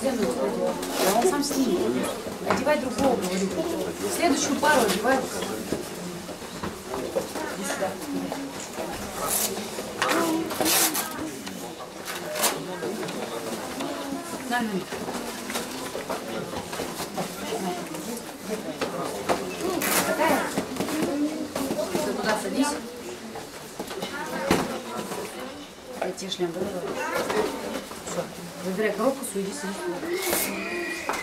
стену одевай. Да он сам снимет. Одевай другого, говорю. Следующую пару одевай. Иди сюда. На. Какая? Ты туда садись. Я тебе шлем, давай. Все. Забирай коробку, суди, сиди.